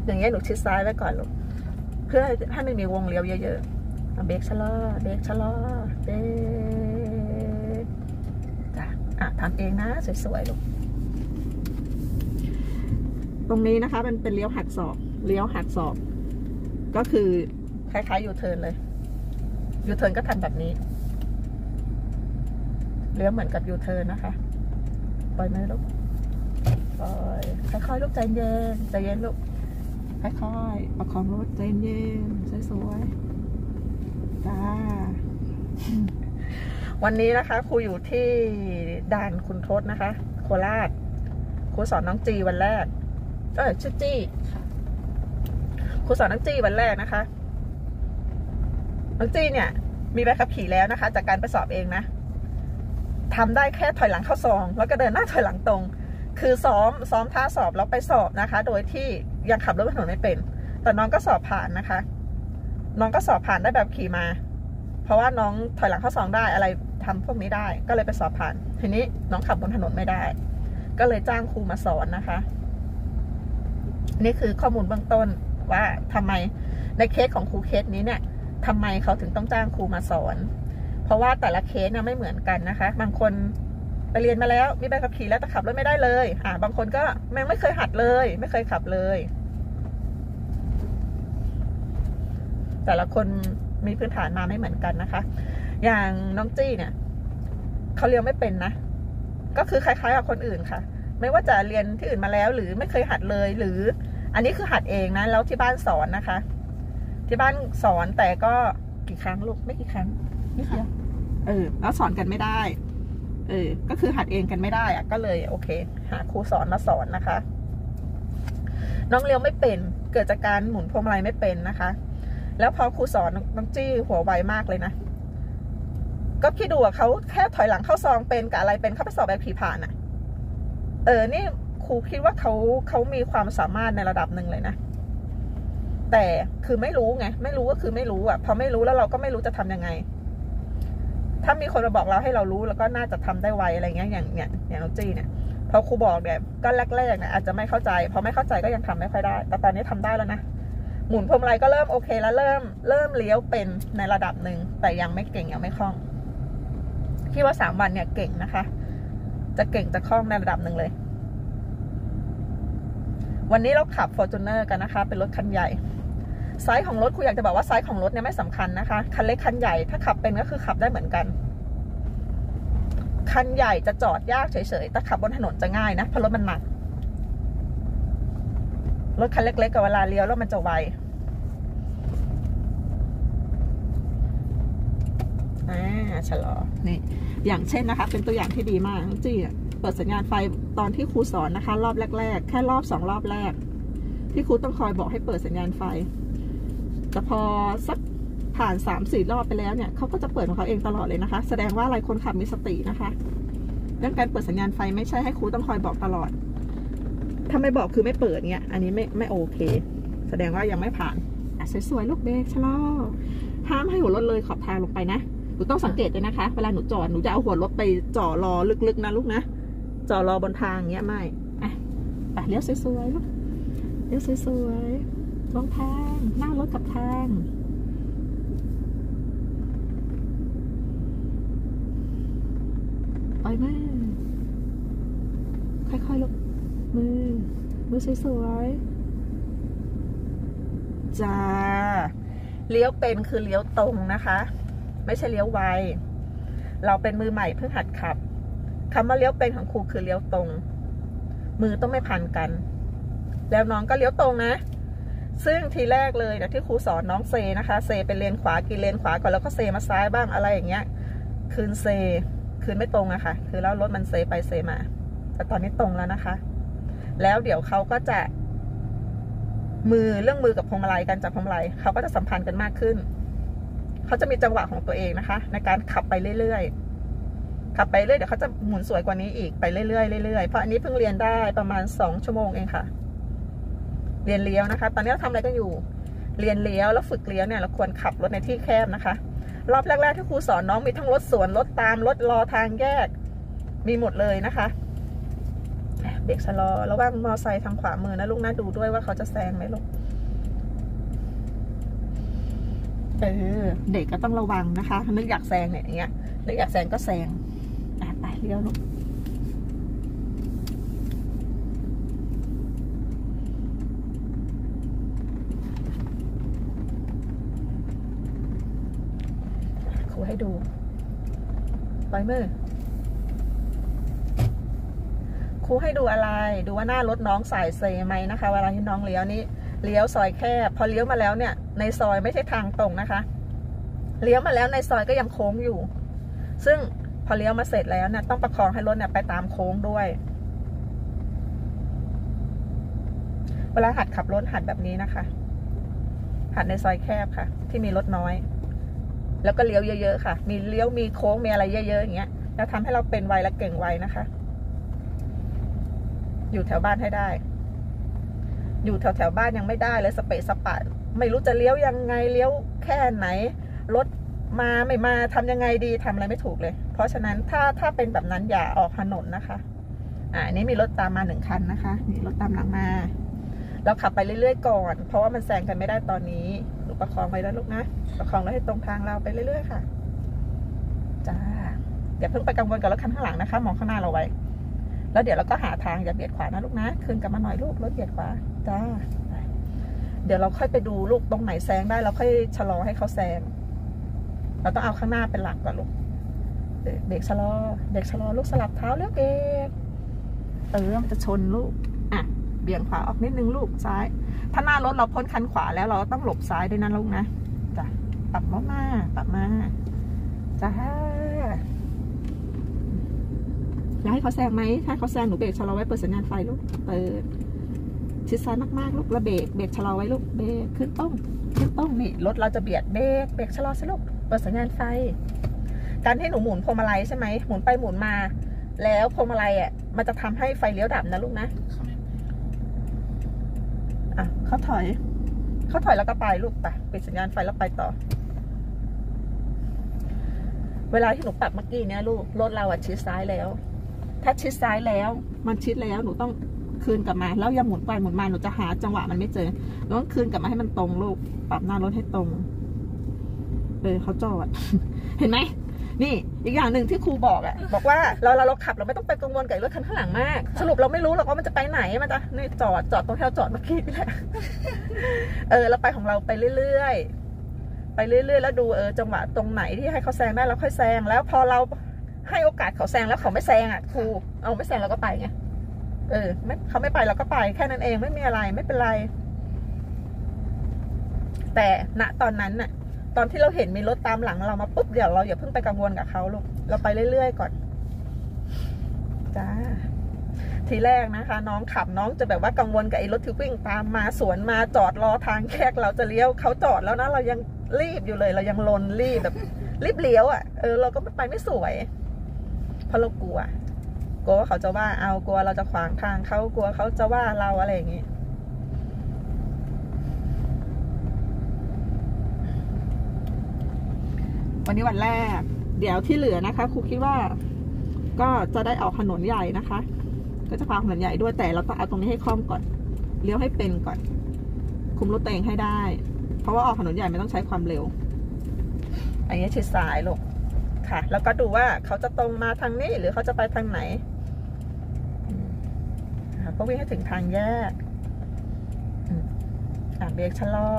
อย่างเงี้ยหนูชิดซ้ายไว้ก่อนลูกเพื่อให้มันมีวงเลี้ยวเยอะๆเบรกชะลอเบรกชะลอเบรกจ้ะทำเองนะสวยๆลูกตรงนี้นะคะมันเป็นเลี้ยวหักศอกก็คือคล้ายๆยูเทิร์นเลยยูเทิร์นก็ทำแบบนี้เลี้ยวเหมือนกับยูเทิร์นนะคะปล่อยมือลูกปล่อยค่อยๆลูกใจเย็นลูกค่อยๆประคองรถใจเย็นสวยๆจ้าวันนี้นะคะครูอยู่ที่ด่านคุณทศนะคะโคราชครูสอนน้องจีวันแรกชื่อจี้ครูสอนน้องจี้วันแรกนะคะน้องจี้เนี่ยมีใบขับขี่แล้วนะคะจากการไปสอบเองนะทำได้แค่ถอยหลังเข้าซองแล้วก็เดินหน้าถอยหลังตรงคือซ้อมท่าสอบแล้วไปสอบนะคะโดยที่ยังขับรถบนถนนไม่เป็นแต่น้องก็สอบผ่านนะคะน้องก็สอบผ่านได้แบบขี่มาเพราะว่าน้องถอยหลังเข้าซองได้อะไรทำพวกนี้ได้ก็เลยไปสอบผ่านทีนี้น้องขับบนถนนไม่ได้ก็เลยจ้างครูมาสอนนะคะนี่คือข้อมูลเบื้องต้นว่าทำไมในเคสของครูเคสนี้เนี่ยทำไมเขาถึงต้องจ้างครูมาสอนเพราะว่าแต่ละเคสเนี่ยไม่เหมือนกันนะคะบางคนไปเรียนมาแล้วมีใบขับขี่แล้วแต่ขับรถไม่ได้เลยบางคนก็ไม่เคยหัดเลยไม่เคยขับเลยแต่ละคนมีพื้นฐานมาไม่เหมือนกันนะคะอย่างน้องจี้เนี่ยเขาเรียนไม่เป็นนะก็คือคล้ายๆกับคนอื่นค่ะไม่ว่าจะเรียนที่อื่นมาแล้วหรือไม่เคยหัดเลยหรืออันนี้คือหัดเองนะแล้วที่บ้านสอนนะคะที่บ้านสอนแต่ก็กี่ครั้งลูกไม่กี่ครั้งนิดเดียวแล้วสอนกันไม่ได้ก็คือหัดเองกันไม่ได้ก็เลยโอเคหาครูสอนมาสอนนะคะน้องเลี้ยวไม่เป็นเกิดจากการหมุนพวงมาลัยไม่เป็นนะคะแล้วพอครูสอนน้องจี้หัวไวมากเลยนะก็คิดดูเขาแค่ถอยหลังเข้าซองเป็นกับอะไรเป็นเขาไปสอบแบบผีผ่านนี่ครูคิดว่าเขามีความสามารถในระดับหนึ่งเลยนะแต่คือไม่รู้ไงไม่รู้ก็คือไม่รู้พอไม่รู้แล้วเราก็ไม่รู้จะทำยังไงถ้ามีคนมาบอกเราให้เรารู้แล้วก็น่าจะทำได้ไวอะไรเงี้ยอย่างน้องจี้เนี่ยพอครูบอกเนี่ยก็แรกๆเนี่ยอาจจะไม่เข้าใจพอไม่เข้าใจก็ยังทำไม่ค่อยได้แต่ตอนนี้ทำได้แล้วนะหมุนพวงมาลัยก็เริ่มโอเคแล้วเริ่มเลี้ยวเป็นในระดับหนึ่งแต่ยังไม่เก่งยังไม่คล่องคิดว่า3 วันเนี่ยเก่งนะคะจะเก่งจะคล่องในระดับหนึ่งเลยวันนี้เราขับ Fortuner กันนะคะเป็นรถคันใหญ่ไซส์ของรถครูอยากจะบอกว่าไซส์ของรถเนี่ยไม่สำคัญนะคะคันเล็กคันใหญ่ถ้าขับเป็นก็คือขับได้เหมือนกันคันใหญ่จะจอดยากเฉยๆแต่ขับบนถนนจะง่ายนะเพราะรถมันหนักรถคันเล็กๆกับเวลาเลี้ยวแล้วมันจะไวชะลอนี่อย่างเช่นนะคะเป็นตัวอย่างที่ดีมากจี้เปิดสัญญาณไฟตอนที่ครูสอนนะคะรอบแรกๆแค่รอบ2 รอบแรกที่ครูต้องคอยบอกให้เปิดสัญญาณไฟแต่พอสักผ่าน3-4 รอบไปแล้วเนี่ยเขาก็จะเปิดของเขาเองตลอดเลยนะคะแสดงว่าอะไรคนขับมีสตินะคะเรื่องการเปิดสัญญาณไฟไม่ใช่ให้ครูต้องคอยบอกตลอดถ้าไม่บอกคือไม่เปิดเนี่ยอันนี้ไม่โอเคแสดงว่ายังไม่ผ่านสวยๆลูกเบรกชะลอห้ามให้หัวรถเลยขอบทางลงไปนะหนูต้องสังเกตด้วยนะคะเวลาหนูจอดหนูจะเอาหัวรถไปจ่อรอลึกๆนะลูกนะจ่อรอบนทางเงี้ยไม่ไปเลี้ยวสวยๆลูกเลี้ยวสวยๆลงทางหน้ารถกับทางปล่อยมือค่อยๆลูกมือสวยๆจ้าเลี้ยวเป็นคือเลี้ยวตรงนะคะไม่ใช่เลี้ยวไวเราเป็นมือใหม่เพิ่งหัดขับคำว่าเลี้ยวเป็นของครูคือเลี้ยวตรงมือต้องไม่พันกันแล้วน้องก็เลี้ยวตรงนะซึ่งทีแรกเลยที่ครูสอนน้องเซนะคะเซเป็นเลนขวากินเลนขวาก่อนแล้วก็เซมาซ้ายบ้างอะไรอย่างเงี้ยคืนไม่ตรงอะค่ะคือแล้วรถมันเซไปเซมาแต่ตอนนี้ตรงแล้วนะคะแล้วเดี๋ยวเขาก็จะเรื่องมือกับพวงมาลัยการจับพวงมาลัยเขาก็จะสัมพันธ์กันมากขึ้นเขาจะมีจังหวะของตัวเองนะคะในการขับไปเรื่อยๆเดี๋ยวเขาจะหมุนสวยกว่านี้อีกไปเรื่อยๆเพราะอันนี้เพิ่งเรียนได้ประมาณ2 ชั่วโมงเองค่ะเรียนเลี้ยวนะคะตอนนี้เราทำอะไรกันอยู่เรียนเลี้ยวแล้วฝึกเลี้ยวเนี่ยเราควรขับรถในที่แคบนะคะรอบแรกๆที่ครูสอนน้องมีทั้งรถสวนรถตามรถรอทางแยกมีหมดเลยนะคะเบรกชะลอระวังมอไซค์ทางขวามือนะลูกนะดูด้วยว่าเขาจะแซงไหมลูกเด็กก็ต้องระวังนะคะนึกอยากแซงเนี่ยอย่างเงี้ยนึกอยากแซงก็แซงไปเลี้ยวลูกครูให้ดูปล่อยมือครูให้ดูอะไรดูว่าหน้ารถน้องสายเซไหมนะคะเวลาที่น้องเลี้ยวนี้เลี้ยวซอยแคบพอเลี้ยวมาแล้วเนี่ยในซอยไม่ใช่ทางตรงนะคะเลี้ยวมาแล้วในซอยก็ยังโค้งอยู่ซึ่งพอเลี้ยวมาเสร็จแล้วเนี่ยต้องประคองให้รถเนี่ยไปตามโค้งด้วยเวลาหัดขับรถหัดแบบนี้นะคะหัดในซอยแคบค่ะที่มีรถน้อยแล้วก็เลี้ยวเยอะๆค่ะมีเลี้ยวมีโค้งมีอะไรเยอะๆอย่างเงี้ยแล้วทำให้เราเป็นไวและเก่งไวนะคะอยู่แถวบ้านให้ได้อยู่แถวบ้านยังไม่ได้เลยสเปะสปะไม่รู้จะเลี้ยวยังไงเลี้ยวแค่ไหนรถมาไม่มาทำยังไงดีทำอะไรไม่ถูกเลยเพราะฉะนั้นถ้าเป็นแบบนั้นอย่าออกถนนนะคะอันนี้มีรถตามมา1 คันนะคะนี่รถตามหลังมาเราขับไปเรื่อยๆก่อนเพราะว่ามันแซงกันไม่ได้ตอนนี้หนูประคองไว้แล้วลูกนะประคองแล้วให้ตรงทางเราไปเรื่อยๆค่ะจ้าอย่าเพิ่งไปกังวลกับรถคันข้างหลังนะคะมองข้างหน้าเราไว้แล้วเดี๋ยวเราก็หาทางอย่าเบียดขวานะลูกนะคืนกลับมาหน่อยลูกรถเบียดขวาจ้าเดี๋ยวเราค่อยไปดูลูกตรงไหนแซงได้เราค่อยชะลอให้เขาแซงเราต้องเอาข้างหน้าเป็นหลักก่อนลูกเบรกชะลอลูกสลับเท้าเลี้ยวเบรกมันจะชนลูกเบี่ยงขวาออกนิดนึงลูกซ้ายถ้าหน้ารถเราพ้นคันขวาแล้วเราต้องหลบซ้ายด้วยนะลูกนะจ้ะปรับมาจ้าอยากให้เขาแซงไหมถ้าเขาแซงหนูเบรกชะลอไว้เปิดสัญญาณไฟลูกเปิดชิดซ้ายมากๆลูกแล้วเบรกชะลอไว้ลูกเบรกขึ้นต้องนี่รถเราจะเบียดเบรกชะลอสิลูกเปิดสัญญาณไฟการที่หนูหมุนพวงมาลัยใช่ไหมหมุนไปหมุนมาแล้วพวงมาลัยมันจะทำให้ไฟเลี้ยวดับนะลูกนะเขาถอยแล้วก็ไปลูกไปปิดสัญญาณไฟแล้วไปต่อเวลาที่หนูปรับเมื่อกี้เนี่ยลูกรถเราชิดซ้ายแล้วถ้าชิดซ้ายแล้วมันชิดแล้วหนูต้องคืนกลับมาแล้วอย่าหมุนไปหมุนมาหนูจะหาจังหวะมันไม่เจอต้องคืนกลับมาให้มันตรงลูกปรับหน้ารถให้ตรงเขาจอด เห็นไหมนี่อีกอย่างหนึ่งที่ครูบอกบอกว่าเราขับเราไม่ต้องไปกังวลกับรถคันข้างหลังมากสรุปเราไม่รู้หรอกว่ามันจะไปไหนมันจะนี่จอดตรงที่เราจอดเมื่อกี้นี่แหละเราไปของเราไปเรื่อยแล้วดูจังหวะตรงไหนที่ให้เขาแซงได้เราค่อยแซงแล้วพอเราให้โอกาสเขาแซงแล้วเขาไม่แซงครูเอาไม่แซงเราก็ไปไงเขาไม่ไปเราก็ไปแค่นั้นเองไม่มีอะไรไม่เป็นไรแต่ณตอนนั้นตอนที่เราเห็นมีรถตามหลังเรามาปุ๊บเดี๋ยวเราอย่าเพิ่งไปกังวลกับเขาลูกเราไปเรื่อยๆก่อนจ้าทีแรกนะคะน้องขับน้องจะแบบว่ากังวลกับไอ้รถที่วิ่งตามมาสวนมาจอดรอทางแยกเราจะเลี้ยวเขาจอดแล้วนะเรายังรีบอยู่เลยเรายังลนรีบแบบรีบเลี้ยวเราก็ไปไม่สวยเพราะเรากลัวว่าเขาจะว่ากลัวเราจะขวางทางเขากลัวเขาจะว่าเราอะไรอย่างนี้วันนี้วันแรกเดี๋ยวที่เหลือนะคะครูคิดว่าก็จะได้ออกถนนใหญ่นะคะก็จะพาถนนใหญ่ด้วยแต่เราต้องเอาตรงนี้ให้คล่องก่อนเลี้ยวให้เป็นก่อนคุมรถตัวเองให้ได้เพราะว่าออกถนนใหญ่ไม่ต้องใช้ความเร็วอันนี้ชิดซ้ายลูกค่ะแล้วก็ดูว่าเขาจะตรงมาทางนี้หรือเขาจะไปทางไหนก็วิ่งให้ถึงทางแยกเบรกชะลอ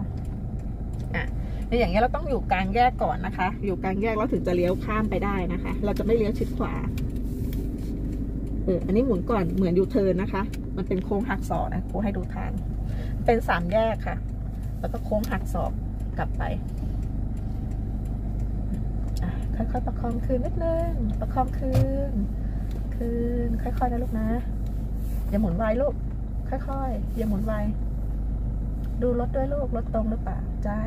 ในอย่างเงี้ยเราต้องอยู่กลางแยกก่อนนะคะอยู่กลางแยกแล้วถึงจะเลี้ยวข้ามไปได้นะคะเราจะไม่เลี้ยวชิดขวาอันนี้หมุนก่อนเหมือนยูเทิร์นนะคะมันเป็นโค้งหักศอกนะครูให้ดูทางเป็น3 แยกค่ะแล้วก็โค้งหักศอกกลับไปค่อยๆประคองคืนนิดนึงประคองคืนค่อยๆนะลูกนะอย่าหมุนไวลูกค่อยๆอย่าหมุนไวดูรถด้วยลูกรถตรงหรือเปล่าจ้า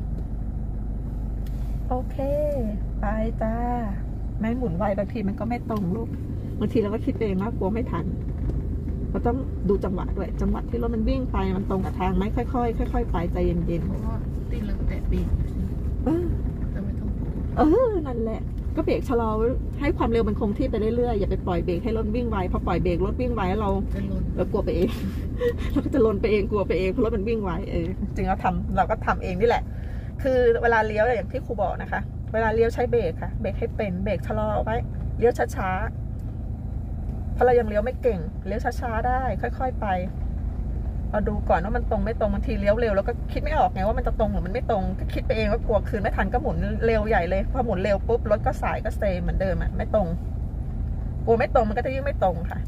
โอเคไปจ้าไม่หมุนไวบางทีมันก็ไม่ตรงลูกบางทีเราก็คิดเองว่ากลัวไม่ทันเราต้องดูจังหวะด้วยจังหวะที่รถมันวิ่งไปมันตรงกับทางไหมค่อยๆไปใจเย็นๆเพราะว่าตีนเราแตะปีกแต่ไม่ต้องนั่นแหละก็เบรกชะลอให้ความเร็วมันคงที่ไปเรื่อยๆอย่าไปปล่อยเบรกให้รถวิ่งไวพอปล่อยเบรกรถวิ่งไวแล้วเรากลัวไปเองเราก็จะลนไปเองกลัวไปเองเพราะรถมันวิ่งไวจริงเราก็ทำเองนี่แหละคือเวลาเลี้ยวอย่างที่ครูบอกนะคะเวลาเลี้ยวใช้เบรกค่ะเบรกให้เป็นเบรกชะลอไว้เลี้ยวช้าๆเพราะเรายังเลี้ยวไม่เก่งเลี้ยวช้าๆได้ค่อยๆไปเราดูก่อนว่ามันตรงไม่ตรงบางทีเลี้ยวเร็วแล้วก็คิดไม่ออกไงว่ามันจะตรงหรือมันไม่ตรงก็คิดไปเองว่ากลัวคืนไม่ทันก็หมุนเร็วใหญ่เลยพอหมุนเร็วปุ๊บรถก็สายก็เซเหมือนเดิมไม่ตรงกลัวไม่ตรงมันก็จะยิ่งไม่ตรงค่ะ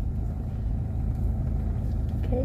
โอเค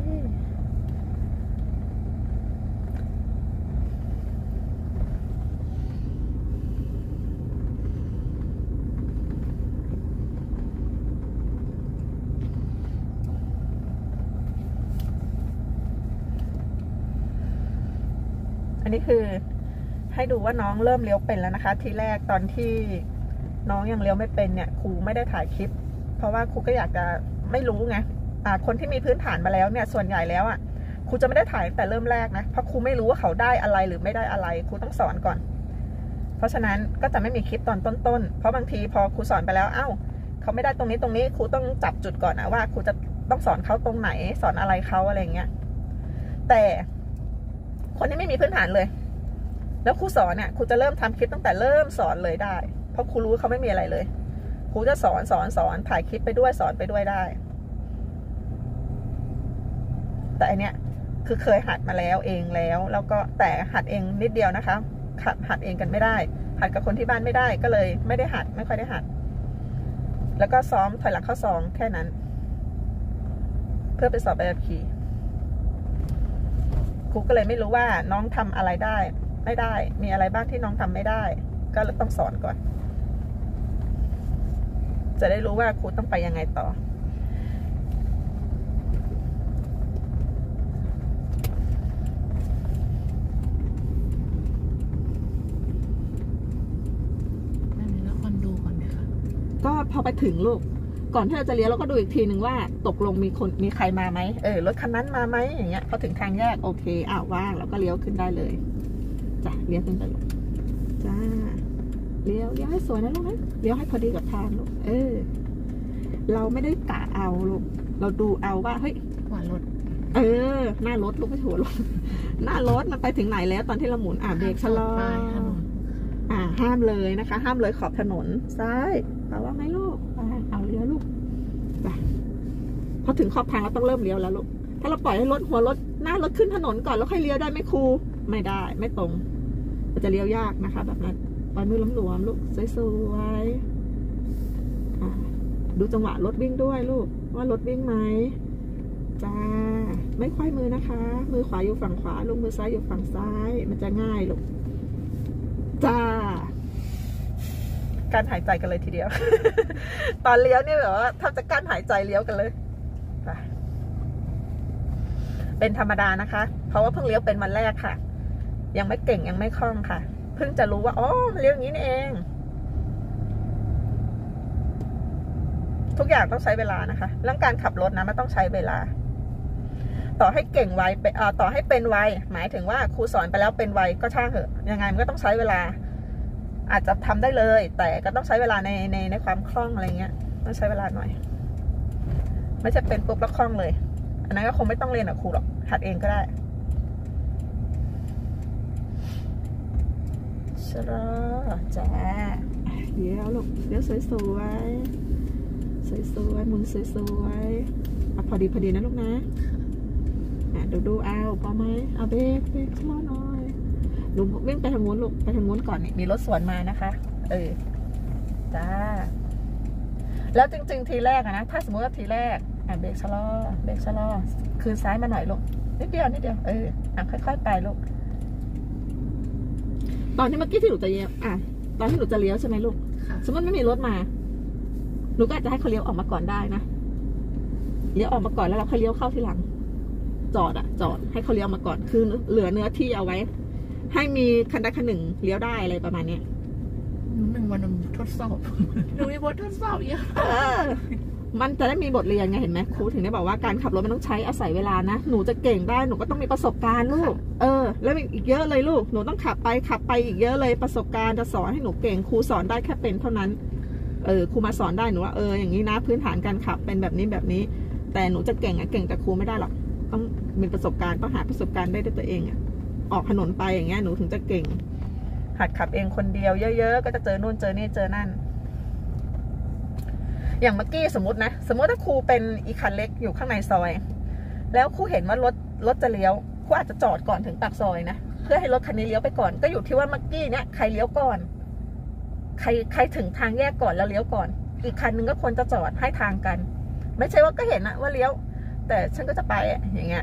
อันนี้คือให้ดูว่าน้องเริ่มเลี้ยวเป็นแล้วนะคะทีแรกตอนที่น้องยังเลี้ยวไม่เป็นเนี่ยครูไม่ได้ถ่ายคลิปเพราะว่าครูก็อยากจะไม่รู้ไงคนที่มีพื้นฐานมาแล้วเนี่ยส่วนใหญ่แล้วครูจะไม่ได้ถ่ายตั้งแต่เริ่มแรกนะเพราะครูไม่รู้ว่าเขาได้อะไรหรือไม่ได้อะไรครูต้องสอนก่อนเพราะฉะนั้นก็จะไม่มีคลิปตอนต้นๆเพราะบางทีพอครูสอนไปแล้วเขาไม่ได้ตรงนี้ครูต้องจับจุดก่อนนะว่าครูจะต้องสอนเขาตรงไหนสอนอะไรเขาอะไรเงี้ยแต่คนที่ไม่มีพื้นฐานเลยแล้วครูสอนเนี่ยครูจะเริ่มทำคลิปตั้งแต่เริ่มสอนเลยได้เพราะครูรู้เขาไม่มีอะไรเลยครูจะสอนถ่ายคลิปไปด้วยสอนไปด้วยได้แต่อันเนี้ยคือเคยหัดมาแล้วเองแล้วก็แต่หัดเองนิดเดียวนะคะหัดเองกันไม่ได้หัดกับคนที่บ้านไม่ได้ก็เลยไม่ได้หัดไม่ค่อยได้หัดแล้วก็ซ้อมถอยหลังเข้าซองแค่นั้นเพื่อไปสอบใบขับขี่ครูก็เลยไม่รู้ว่าน้องทำอะไรได้ไม่ได้มีอะไรบ้างที่น้องทำไม่ได้ก็ต้องสอนก่อนจะได้รู้ว่าครูต้องไปยังไงต่อแล้วคนดูก่อนไหมคะก็พอไปถึงลูกก่อนที่เราจะเลี้ยวเราก็ดูอีกทีหนึ่งว่าตกลงมีใครมาไหมรถคันนั้นมาไหมอย่างเงี้ยพอถึงทางแยกโอเคว่างแล้วก็เลี้ยวขึ้นได้เลยจ้ะเลี้ยวขึ้นไปลูกจ้าเลี้ยวให้สวยนะลูกนะเลี้ยวให้พอดีกับทางลูกเราไม่ได้กะเอาลูกเราดูเอาว่าเฮ้ยหัวรถหน้ารถลูกไม่ถูกรถหน้ารถมันไปถึงไหนแล้วตอนที่เราหมุนเบรกชะลอห้ามเลยนะคะห้ามเลยขอบถนนซ้ายแปลว่าไหมลูกเอาเลี้ยวลูกพอถึงขอบทางเราต้องเริ่มเลี้ยวแล้วลูกถ้าเราปล่อยให้หัวรถหน้ารถขึ้นถนนก่อนแล้วค่อยเลี้ยวได้ไหมครูไม่ได้ไม่ตรงมันจะเลี้ยวยากนะคะแบบนั้นปล่อยมือหลวมๆลูกสวยๆดูจังหวะรถวิ่งด้วยลูกว่ารถวิ่งไหมจ้าไม่ค่อยมือนะคะมือขวาอยู่ฝั่งขวาลูกมือซ้ายอยู่ฝั่งซ้ายมันจะง่ายลูกจ้าการหายใจกันเลยทีเดียว ตอนเลี้ยวนี่แบบว่าถ้าจะกั้นหายใจเลี้ยวกันเลยเป็นธรรมดานะคะเพราะว่าเพิ่งเลี้ยวเป็นวันแรกค่ะยังไม่เก่งยังไม่คล่องค่ะเพิ่งจะรู้ว่าเลี้ยวอย่างนี้นี่เองทุกอย่างต้องใช้เวลานะคะเรื่องการขับรถนะมันต้องใช้เวลาต่อให้เก่งไวต่อให้เป็นไวหมายถึงว่าครูสอนไปแล้วเป็นไวก็ช่างเถอะยังไงมันก็ต้องใช้เวลาอาจจะทำได้เลยแต่ก็ต้องใช้เวลาในความคล่องอะไรเงี้ยต้องใช้เวลาหน่อยไม่ใช่เป็นปุ๊บแล้วคล่องเลยอันนั้นก็คงไม่ต้องเรียนกับครูหรอกหัดเองก็ได้ชะลอจ้าเดี๋ยวลูกเดี๋ยวสวยหมุนสวยพอดีนะลูกนะดูเอาพอไหมเอาเบรกชะลอหน่อยลุงวิ่งไปทางนู้นลูกไปทางนู้นก่อนนี่มีรถสวนมานะคะจ้าแล้วจริงๆทีแรกนะถ้าสมมติว่าทีแรกเบรกชะลอคืนซ้ายมาหน่อยลูกนิดเดียวค่อยๆไปลูกตอนที่เมื่อกี้ที่หนูจะเลี้ยวตอนที่หนูจะเลี้ยวใช่ไหมลูกสมมติไม่มีรถมาหนูก็อาจจะให้เขาเลี้ยวออกมาก่อนได้นะเลี้ยวออกมาก่อนแล้วเราค่อยเลี้ยวเข้าทีหลังจอดให้เขาเลี้ยวมาก่อนคือเหลือเนื้อที่เอาไว้ให้มีคันใดคันหนึ่งเลี้ยวได้อะไรประมาณนี้ 1 วันทดสอบหนูมีบททดสอบเยอะมันจะได้มีบทเรียนไงเห็นไหมครูถึงได้บอกว่าการขับรถมันต้องใช้อาศัยเวลานะหนูจะเก่งได้หนูก็ต้องมีประสบการณ์ลูกแล้วอีกเยอะเลยลูกหนูต้องขับไปอีกเยอะเลยประสบการณ์จะสอนให้หนูเก่งครูสอนได้แค่เป็นเท่านั้นครูมาสอนได้หนูว่าอย่างนี้นะพื้นฐานการขับเป็นแบบนี้แต่หนูจะเก่งเก่งแต่ครูไม่ได้หรอกต้องมีประสบการณ์ต้องหาประสบการณ์ได้ด้วยตัวเองออกถนนไปอย่างเงี้ยหนูถึงจะเก่งหัดขับเองคนเดียวเยอะๆก็จะเจอนู่นเจอนี่เจอนั่นอย่างเมื่อกี้สมมติถ้าครูเป็นอีคันเล็กอยู่ข้างในซอยแล้วครูเห็นว่ารถจะเลี้ยวครูอาจจะจอดก่อนถึงปากซอยนะเพื่อให้รถคันนี้เลี้ยวไปก่อนก็อยู่ที่ว่าเมื่อกี้เนี่ยใครเลี้ยวก่อนใครถึงทางแยกก่อนแล้วเลี้ยวก่อนอีกคันนึงก็ควรจะจอดให้ทางกันไม่ใช่ว่าก็เห็นนะว่าเลี้ยวแต่ฉันก็จะไปอย่างเงี้ย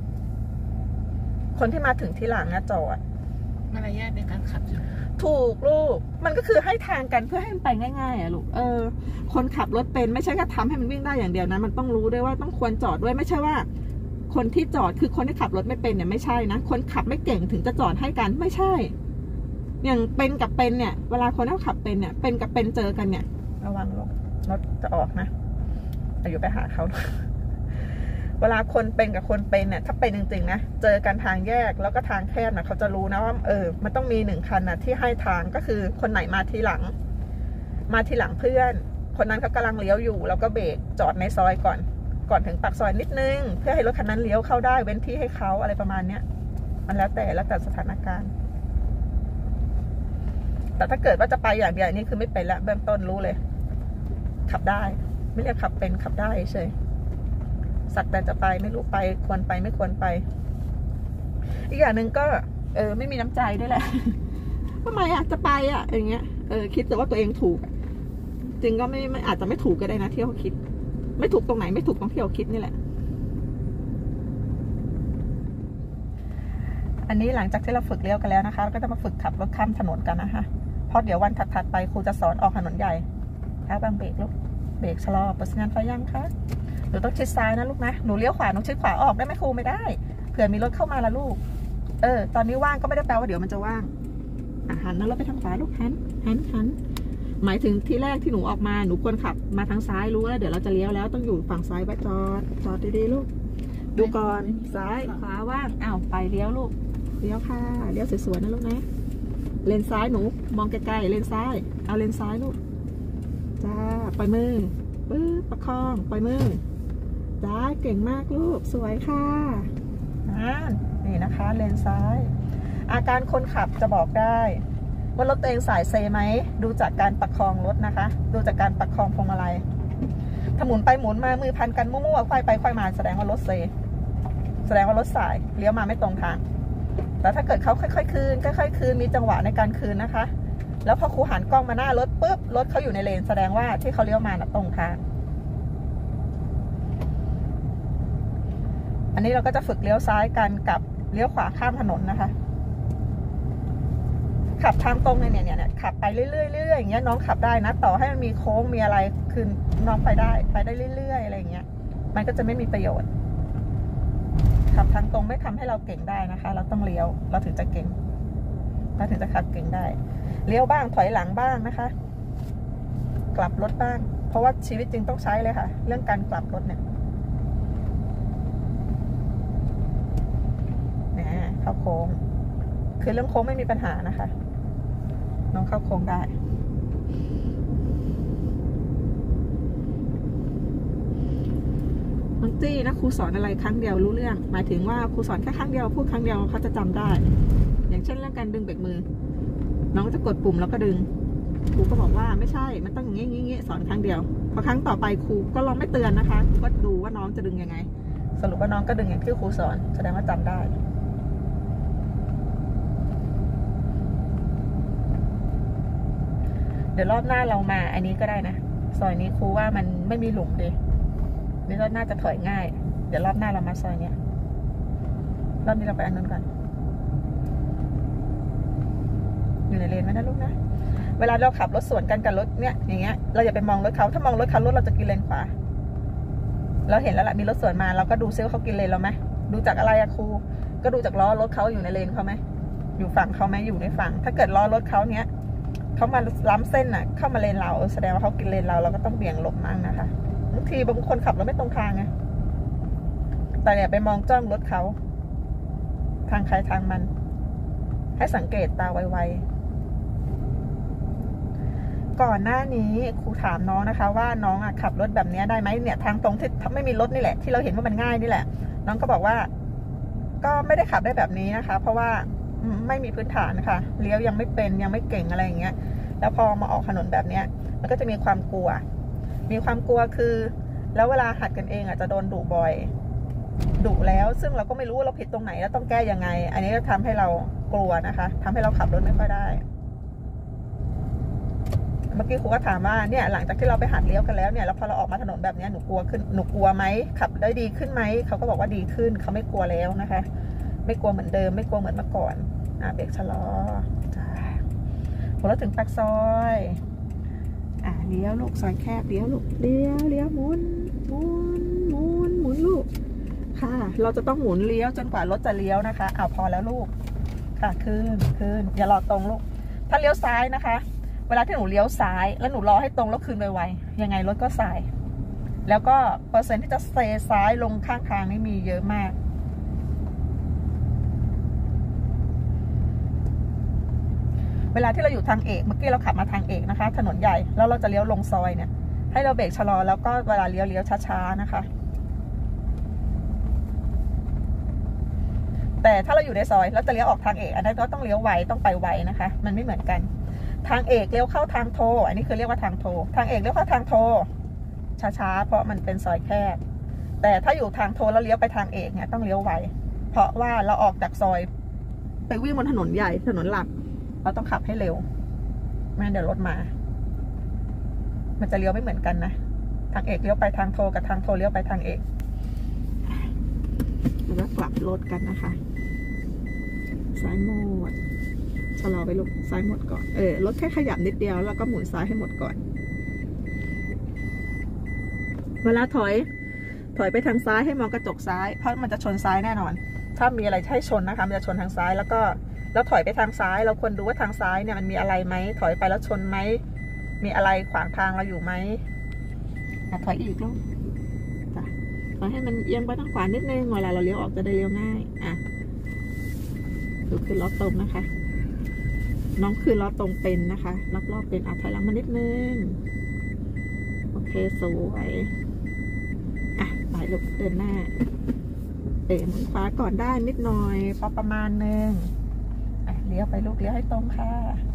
คนที่มาถึงทีหลังจอดมารยาทในการขับถูกลูกมันก็คือให้ทางกันเพื่อให้มันไปง่ายๆลูกคนขับรถเป็นไม่ใช่แค่ทำให้มันวิ่งได้อย่างเดียวนะมันต้องรู้ด้วยว่าต้องควรจอดด้วยไม่ใช่ว่าคนที่จอดคือคนที่ขับรถไม่เป็นเนี่ยไม่ใช่นะคนขับไม่เก่งถึงจะจอดให้กันไม่ใช่อย่างเป็นกับเป็นเนี่ยเวลาคนที่ขับเป็นเนี่ยเป็นกับเป็นเจอกันเนี่ยระวังลูกรถจะออกนะอยู่ไปหาเขาเวลาคนเป็นกับคนเป็นเนี่ยถ้าเป็นจริงๆนะเจอกันทางแยกแล้วก็ทางแคบนะเขาจะรู้นะว่ามันต้องมี1 คันนะที่ให้ทางก็คือคนไหนมาทีหลังเพื่อนคนนั้นเขากำลังเลี้ยวอยู่แล้วก็เบรกจอดในซอยก่อนถึงปากซอยนิดนึงเพื่อให้รถคันนั้นเลี้ยวเข้าได้เว้นที่ให้เขาอะไรประมาณเนี้ยมันแล้วแต่สถานการณ์แต่ถ้าเกิดว่าจะไปอย่างเดียวนี่คือไม่เป็นละเบื้องต้นรู้เลยขับได้ไม่เรียกขับเป็นขับได้เฉยสักแต่จะไปไม่รู้ไปควรไปไม่ควรไปอีกอย่างหนึ่งก็ไม่มีน้ำใจด้วยแหละทำไมจะไปอย่างเงี้ยคิดแต่ว่าตัวเองถูกจริงก็ไม่อาจจะไม่ถูกก็ได้นะที่เขาคิดไม่ถูกตรงไหนไม่ถูกตรงที่เขาคิดนี่แหละอันนี้หลังจากที่เราฝึกเลี้ยวกันแล้วนะคะเราก็จะมาฝึกขับรถข้ามถนนกันนะคะเพราะเดี๋ยววันถัดไปครูจะสอนออกถนนใหญ่ถ้าบางเบรกลูกเบรกชะลอเปิดสัญญาณไฟยังคะหนูต้องชิดซ้ายนะลูกนะหนูเลี้ยวขวาหนูชิดขวาออกได้ไหมครูไม่ได้เผื่อมีรถเข้ามาละลูกตอนนี้ว่างก็ไม่ได้แปลว่าเดี๋ยวมันจะว่างหันนะเราไปทางขวาลูกหันหมายถึงที่แรกที่หนูออกมาหนูควรขับมาทางซ้ายรู้แล้วเดี๋ยวเราจะเลี้ยวแล้วต้องอยู่ฝั่งซ้ายไว้จอดดีๆลูกดูก่อนซ้ายขวาว่างไปเลี้ยวลูกเลี้ยวค่ะเลี้ยวสวยๆนะลูกนะเลนซ้ายหนูมองไกลๆเลนซ้ายเอาเลนซ้ายลูกจ้าปล่อยมือประคองปล่อยมือจ้าเก่งมากลูกสวยค่ะนี่นะคะเลนซ้ายอาการคนขับจะบอกได้ว่ารถตัวเองสายเซไหมดูจากการประคองรถนะคะดูจากการประคองพวงมาลัยถ้าหมุนไปหมุนมามือพันกันมั่วๆควายไปควายมาแสดงว่ารถเซแสดงว่ารถสายเลี้ยวมาไม่ตรงทางแต่ถ้าเกิดเขาค่อยๆคืนมีจังหวะในการคืนนะคะแล้วพอครูหันกล้องมาหน้ารถปุ๊บรถเขาอยู่ในเลนแสดงว่าที่เขาเลี้ยวมาตรงทางอันนี้เราก็จะฝึกเลี้ยวซ้ายกันกับเลี้ยวขวาข้ามถนนนะคะขับทางตรงเนี่ยขับไปเรื่อยๆอย่างเงี้ยน้องขับได้นะต่อให้มันมีโค้งมีอะไรคือน้องไปได้เรื่อยๆอะไรอย่างเงี้ยมันก็จะไม่มีประโยชน์ขับทางตรงไม่ทำให้เราเก่งได้นะคะเราต้องเลี้ยวเราถึงจะเก่งเราถึงจะขับเก่งได้เลี้ยวบ้างถอยหลังบ้างนะคะกลับรถบ้างเพราะว่าชีวิตจริงต้องใช้เลยค่ะเรื่องการกลับรถเนี่ยเข้าโค้งคือเรื่องโค้งไม่มีปัญหานะคะน้องเข้าโค้งได้น้องจี้นะครูสอนอะไรครั้งเดียวรู้เรื่องหมายถึงว่าครูสอนแค่ครั้งเดียวพูดครั้งเดียวเขาจะจำได้อย่างเช่นเรื่องการดึงเบรกมือน้องจะกดปุ่มแล้วก็ดึงครูก็บอกว่าไม่ใช่มันต้องอย่างงี้สอนครั้งเดียวพอครั้งต่อไปครูก็ลองไม่เตือนนะคะก็ดูว่าน้องจะดึงยังไงสรุปว่าน้องก็ดึงอย่างที่ครูสอนแสดงว่าจำได้เดี๋ยวรอบหน้าเรามาอันนี้ก็ได้นะซอยนี้ครูว่ามันไม่มีหลุมดินี่ก็น่าจะถอยง่ายเดี๋ยวรอบหน้าเรามาซอยเนี้ยรอบนี้เราไปอันนั้นกันอยู่ในเลนไหมนะลูกนะเวลาเราขับรถสวนกันกับรถเนี่ยอย่างเงี้ยเราอย่าไปมองรถเขาถ้ามองรถเขารถเราจะกินเลนขวาเราเห็นแล้วแหละมีรถสวนมาเราก็ดูซิว่าเขากินเลนเราไหมดูจากอะไรครูก็ดูจากล้อรถเขาอยู่ในเลนเขาไหมอยู่ฝั่งเขาไหมอยู่ในฝั่งถ้าเกิดล้อรถเขาเนี้ยเขามาล้ำเส้นเข้ามาเลนเราแสดงว่าเขากินเลนเราก็ต้องเบี่ยงหลบมั่งนะคะบางทีบางคนขับรถไม่ตรงทางไงแต่เนี่ยไปมองจ้องรถเขาทางใครทางมันให้สังเกตตาไวๆก่อนหน้านี้ครูถามน้องนะคะว่าน้องขับรถแบบนี้ได้ไหมเนี่ยทางตรงที่ไม่มีรถนี่แหละที่เราเห็นว่ามันง่ายนี่แหละน้องก็บอกว่าก็ไม่ได้ขับได้แบบนี้นะคะเพราะว่าไม่มีพื้นฐานนะคะเลี้ยวยังไม่เป็นยังไม่เก่งอะไรอย่างเงี้ยแล้วพอมาออกถนนแบบเนี้ยมันก็จะมีความกลัวคือแล้วเวลาหัดกันเองจะโดนดุบ่อยดุแล้วซึ่งเราก็ไม่รู้ว่าเราผิดตรงไหนแล้วต้องแก้ยังไงอันนี้ก็ทำให้เรากลัวนะคะทำให้เราขับรถไม่ค่อยได้เมื่อกี้ครูก็ถามว่าเนี่ยหลังจากที่เราไปหัดเลี้ยวกันแล้วเนี่ยแล้วพอเราออกมาถนนแบบนี้หนูกลัวไหมขับได้ดีขึ้นไหมเขาก็บอกว่าดีขึ้นเขาไม่กลัวแล้วนะคะไม่กลัวเหมือนเดิมไม่กลัวเหมือนเมื่อก่อนเบรกชะลอจ้าพอเราถึงปากซอยเลี้ยวลูกซอยแคบเลี้ยวลูกเลี้ยวหมุนลูกค่ะเราจะต้องหมุนเลี้ยวจนกว่ารถจะเลี้ยวนะคะพอแล้วลูกค่ะขึ้นอย่ารอตรงลูกถ้าเลี้ยวซ้ายนะคะเวลาที่หนูเลี้ยวซ้ายแล้วหนูรอให้ตรงแล้วคืนไวๆยังไงรถก็สายแล้วก็เปอร์เซ็นต์ที่จะเซซ้ายลงข้างทางนี่มีเยอะมากเวลาที่เราอยู่ทางเอกเมื่อกี้เราขับมาทางเอกนะคะถนนใหญ่แล้วเราจะเลี้ยวลงซอยเนี่ยให้เราเบรกชะลอแล้วก็เวลาเลี้ยวช้าๆนะคะแต่ถ้าเราอยู่ในซอยแล้วจะเลี้ยวออกทางเอกอันนั้นก็ต้องเลี้ยวไวต้องไปไวนะคะมันไม่เหมือนกันทางเอกเลี้ยวเข้าทางโทอันนี้คือเรียกว่าทางโททางเอกเลี้ยวเข้าทางโทช้าๆเพราะมันเป็นซอยแคบแต่ถ้าอยู่ทางโทแล้วเลี้ยวไปทางเอกเนี่ยต้องเลี้ยวไวเพราะว่าเราออกจากซอยไปวิ่งบนถนนใหญ่ถนนหลักเราต้องขับให้เร็วไม่งั้นเดี๋ยวรถมามันจะเลี้ยวไม่เหมือนกันนะทางเอกเลี้ยวไปทางโทกับทางโทเลี้ยวไปทางเอกแล้วก็กลับรถกันนะคะซ้ายหมดชะลอไปลูกซ้ายหมดก่อนรถแค่ขยับนิดเดียวแล้วก็หมุนซ้ายให้หมดก่อนเวลาถอยไปทางซ้ายให้มองกระจกซ้ายเพราะมันจะชนซ้ายแน่นอนถ้ามีอะไรให้ชนนะคะมันจะชนทางซ้ายแล้วถอยไปทางซ้ายเราควรดูว่าทางซ้ายเนี่ยมันมีอะไรไหมถอยไปแล้วชนไหมมีอะไรขวางทางเราอยู่ไหมถอยอีกลูกถอยให้มันเอียงไปทางขวานิดนึงเวลาเราเลี้ยวออกจะได้เลี้ยวง่ายดูคือล้อตรงนะคะน้องคือล้อตรงเป็นนะคะรอบเป็นถอยหลังมานิดนึงโอเคสวยไปลูกเดินหน้าหมุนขวาก่อนได้นิดหน่อยพอประมาณนึงเลี้ยวไปลูกเลี้ยวให้ตรงค่ะ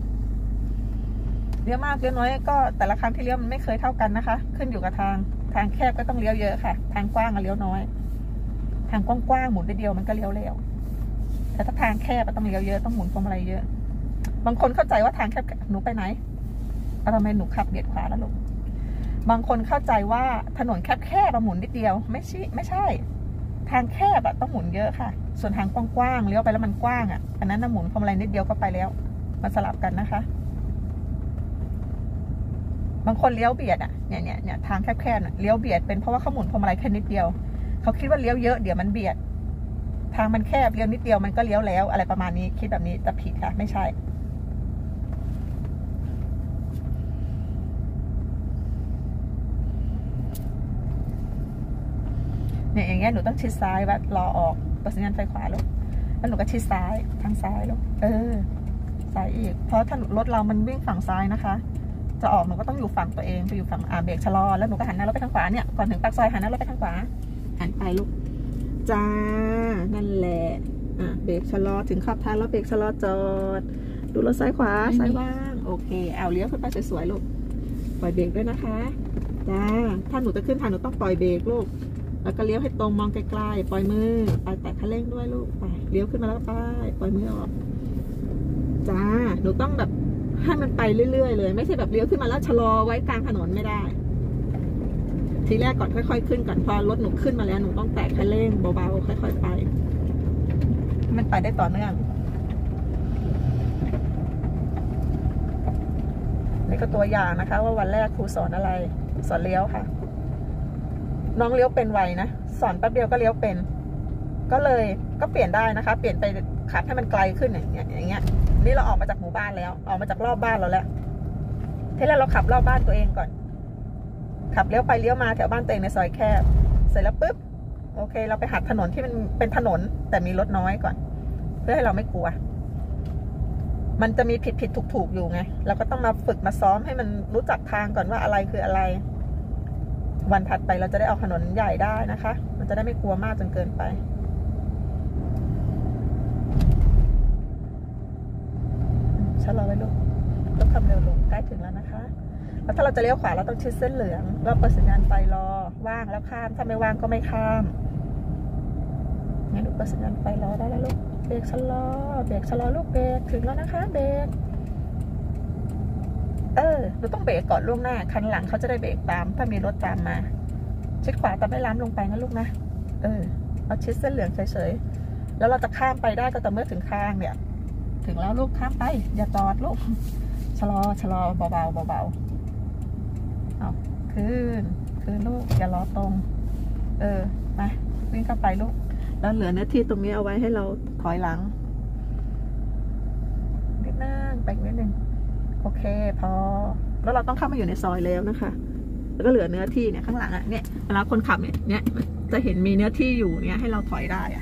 เลี้ยวมากเลี้ยวน้อยก็แต่ละครั้งที่เลี้ยวมันไม่เคยเท่ากันนะคะขึ้นอยู่กับทางแคบก็ต้องเลี้ยวเยอะค่ะทางกว้างเลี้ยวน้อยทางกว้างๆหมุนไปเดียวมันก็เลี้ยวเร็วแต่ถ้าทางแคบต้องเลี้ยวเยอะต้องหมุนพวงมาลัยเยอะบางคนเข้าใจว่าทางแคบหนูไปไหนทำไมหนูขับเบียดขวาแล้วลูกบางคนเข้าใจว่าถนนแคบหมุนนิดเดียวไม่ใช่ทางแคบต้องหมุนเยอะค่ะส่วนทางกว้างๆเลี้ยวไปแล้วมันกว้างอันนั้นหมุนพวงมาลัยนิดเดียวก็ไปแล้วมันสลับกันนะคะบางคนเลี้ยวเบียดเนี่ยทางแคบๆเลี้ยวเบียดเป็นเพราะว่าเขาหมุนพวงมาลัยแค่นิดเดียวเขาคิดว่าเลี้ยวเยอะเดี๋ยวมันเบียดทางมันแคบเลี้ยวนิดเดียวมันก็เลี้ยวแล้วอะไรประมาณนี้คิดแบบนี้จะผิดค่ะไม่ใช่เนี่ยอย่างเงี้ยหนูต้องชิดซ้ายว่ารอออกเปิดสัญญาณไฟขวาลูกแล้วหนูก็ชิดซ้ายทางซ้ายลูกซ้ายอีกเพราะถ้ารถเรามันวิ่งฝั่งซ้ายนะคะจะออกหนูก็ต้องอยู่ฝั่งตัวเองไปอยู่ฝั่งเบรกชะลอแล้วหนูก็หันหน้ารถไปทางขวาเนี่ยก่อนถึงปากซอยหันหน้ารถไปทางขวาหันไปลูกจ้านั่นแหละเบรกชะลอถึงขอบทางแล้วเบรกชะลอจอดดูรถซ้ายขวาซ้ายว่างโอเคเลี้ยวขึ้นไปสวยๆลูกปล่อยเบรกด้วยนะคะจ้าถ้าหนูจะขึ้นทางหนูต้องปล่อยเบรกลูกแล้วก็เลี้ยวให้ตรงมองไกลๆปล่อยมือไปแตะคันเร่งด้วยลูกไปเลี้ยวขึ้นมาแล้วไปปล่อยมือออกจ้าหนูต้องแบบให้มันไปเรื่อยๆเลยไม่ใช่แบบเลี้ยวขึ้นมาแล้วชะลอไว้กลางถนนไม่ได้ทีแรกก่อนค่อยๆขึ้นก่อนพอรถหนูขึ้นมาแล้วหนูต้องแตะคันเร่งเบาๆค่อยๆไปมันไปได้ต่อเนื่องนี่ก็ตัวอย่างนะคะว่าวันแรกครูสอนอะไรสอนเลี้ยวค่ะน้องเลี้ยวเป็นไวนะสอนแป๊บเดียวก็เลี้ยวเป็นก็เปลี่ยนได้นะคะเปลี่ยนไปขับให้มันไกลขึ้นอย่างเงี้ยนี่เราออกมาจากหมู่บ้านแล้วออกมาจากรอบบ้านเราแล้วทีแรกเราขับรอบบ้านตัวเองก่อนขับเลี้ยวไปเลี้ยวมาแถวบ้านตัวเองในซอยแคบเสร็จแล้วปุ๊บโอเคเราไปหัดถนนที่มันเป็นถนนแต่มีรถน้อยก่อนเพื่อให้เราไม่กลัวมันจะมีผิดถูกอยู่ไงเราก็ต้องมาฝึกมาซ้อมให้มันรู้จักทางก่อนว่าอะไรคืออะไรวันถัดไปเราจะได้ออกถนนใหญ่ได้นะคะมันจะได้ไม่กลัวมากจนเกินไปชะลอไว้ลูกลดความเร็วลงใกล้ถึงแล้วนะคะแล้วถ้าเราจะเลี้ยวขวาเราต้องชิดเส้นเหลืองเราเปิดสัญญาณไฟรอว่างแล้วข้ามถ้าไม่ว่างก็ไม่ข้ามงั้นลูกเปิดสัญญาณไฟรอได้แล้วลูกเบรกชะลอลูกเบรกถึงแล้วนะคะเบรกเราต้องเบรกก่อนล่วงหน้าคันหลังเขาจะได้เบรกตามถ้ามีรถตามมาชิดขวาแต่ไม่ล้ำลงไปนะลูกนะเอาชิดเส้นเหลืองเฉยๆแล้วเราจะข้ามไปได้ก็ต่อเมื่อถึงข้างเนี่ยถึงแล้วลูกข้ามไปอย่าจอดลูกชะลอเบาเอาคืนลูกอย่ารอตรงมาวิ่งเข้าไปลูกแล้วเหลือเนื้อที่ตรงนี้เอาไว้ให้เราถอยหลังนิดนึงไปนิดนึงโอเคพอแล้วเราต้องเข้ามาอยู่ในซอยแล้วนะคะแล้วก็เหลือเนื้อที่เนี่ยข้างหลังเนี่ยเวลาคนขับเนี่ยจะเห็นมีเนื้อที่อยู่เนี่ยให้เราถอยได้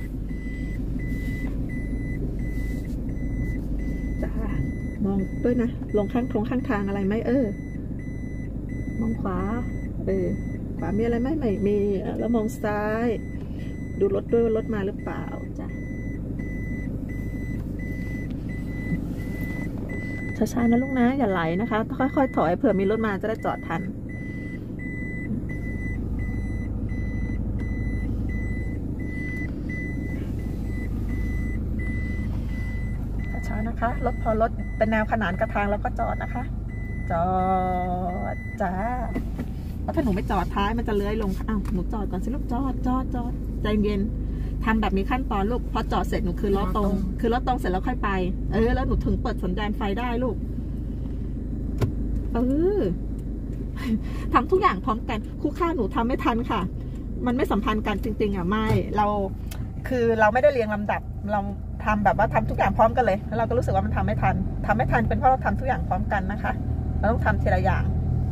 จ้ามองด้วยนะลงข้างทางอะไรไหมมองขวาขวามีอะไรไหมไม่มีแล้วมองซ้ายดูรถด้วยว่ารถมาหรือเปล่าจ้ะช้าๆนะลูกนะอย่าไหลนะคะค่อยๆถอยเผื่อมีรถมาจะได้จอดทันช้าๆนะคะพอรถเป็นแนวขนานกับทางแล้วก็จอดนะคะจอดจ้าแล้วถ้าหนูไม่จอดท้ายมันจะเลื้อยลงอ้าวหนูจอดก่อนสิลูกจอดใจเย็นทำแบบมีขั้นตอนลูกพอจอดเสร็จหนูคืนล้อตรงเสร็จแล้วค่อยไปแล้วหนูถึงเปิดสัญญาณไฟได้ลูกทำทุกอย่างพร้อมกันคู่ค่าหนูทำไม่ทันค่ะมันไม่สัมพันธ์กันจริงๆไม่เราไม่ได้เรียงลำดับเราทำแบบว่าทำทุกอย่างพร้อมกันเลยแล้วเราก็รู้สึกว่ามันทำไม่ทันเป็นเพราะเราทำทุกอย่างพร้อมกันนะคะเราต้องทำทีละอย่าง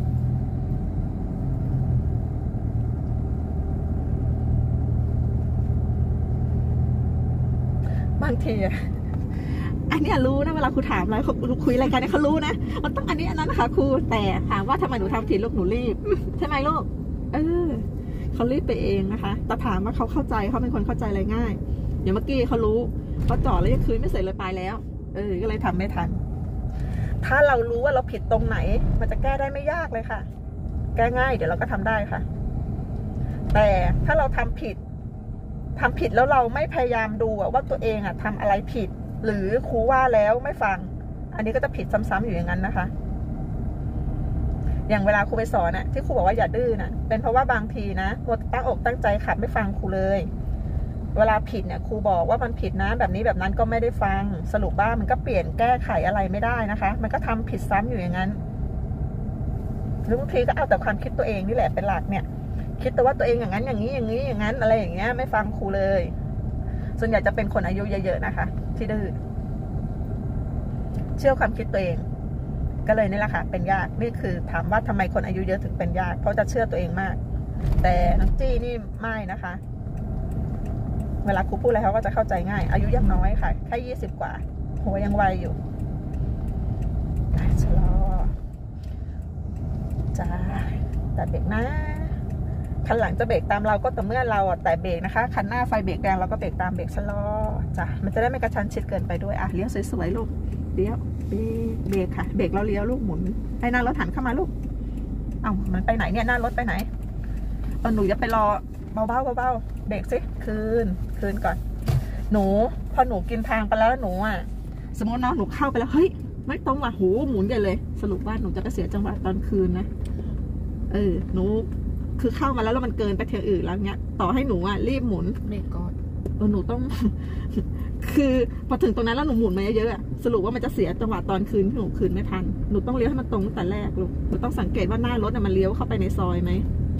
บางทีอันนี้รู้นะเวลาครูถามอะไรเขาคุยอะไรกันเนี่ยเขารู้นะมันต้องอันนี้อันนั้นนะคะครูแต่ถามว่าทำไมหนูทำผิดลูกหนูรีบใช่ไหมลูกเขารีบไปเองนะคะแต่ถามว่าเขาเข้าใจเขาเป็นคนเข้าใจอะไรง่ายอย่างเมื่อกี้เขารู้เขาจอดแล้วยังคืนไม่เสร็จเลยไปแล้วก็เลยทำไม่ทันถ้าเรารู้ว่าเราผิดตรงไหนมันจะแก้ได้ไม่ยากเลยค่ะแก้ง่ายเดี๋ยวเราก็ทำได้ค่ะแต่ถ้าเราทำผิดแล้วเราไม่พยายามดูว่าตัวเองทำอะไรผิดหรือครูว่าแล้วไม่ฟังอันนี้ก็จะผิดซ้ำๆอยู่อย่างนั้นนะคะอย่างเวลาครูไปสอนที่ครูบอกว่าอย่าดื้อเป็นเพราะว่าบางทีนะหมดตั้งอกตั้งใจขับไม่ฟังครูเลยเวลาผิดเนี่ยครูบอกว่ามันผิดนะแบบนี้แบบนั้นก็ไม่ได้ฟังสรุปว่ามันก็เปลี่ยนแก้ไขอะไรไม่ได้นะคะมันก็ทำผิดซ้ำอยู่อย่างนั้นหรือบางทีก็เอาแต่ความคิดตัวเองนี่แหละเป็นหลักเนี่ยคิดแต่ว่าตัวเองอย่างนั้นอย่างนี้อย่างนั้นอะไรอย่างเงี้ยไม่ฟังครูเลยส่วนใหญ่จะเป็นคนอายุเยอะๆนะคะที่ดื้อเชื่อความคิดตัวเองก็เลยนี่แหละค่ะเป็นยากนี่คือถามว่าทำไมคนอายุเยอะถึงเป็นยากเพราะจะเชื่อตัวเองมากแต่น้องจี้นี่ไม่นะคะเวลาครูพูดอะไรเขาก็จะเข้าใจง่ายอายุยังน้อยค่ะแค่20 กว่าหัวยังวัยอยู่ชะลอจ้าแต่เบรกนะคันหลังจะเบรกตามเราก็ต่อเมื่อเราแต่เบรกนะคะคันหน้าไฟเบรกแดงเราก็เบรกตามเบรกชะลอจ้ะมันจะได้ไม่กระชั้นชิดเกินไปด้วยเลี้ยวสวยๆลูกเลี้ยวเบรกค่ะเบรกเราเลี้ยวลูกหมุนให้หน้ารถหันเข้ามาลูกมันไปไหนเนี่ยหน้ารถไปไหนหนูจะไปรอเบาๆเบรกสิคืนก่อนหนูพอหนูกินทางไปแล้วหนูสมมติน้องหนูเข้าไปแล้วเฮ้ยไม่ตรงว่ะหูหมุนใหญ่เลยสรุปว่าหนูจะเสียจังหวะตอนคืนนะหนูคือเข้ามาแล้วมันเกินไปทางอื่นแล้วเงี้ยต่อให้หนูรีบหมุนเบรกก่อนหนูต้องคือพอถึงตรงนั้นแล้วหนูหมุนมาเยอะๆสรุปว่ามันจะเสียจังหวะตอนคืนที่หนูคืนไม่ทันหนูต้องเลี้ยวให้มันตรงตั้งแต่แรกลูกหนูต้องสังเกตว่าหน้ารถมันเลี้ยวเข้าไปในซอยไหม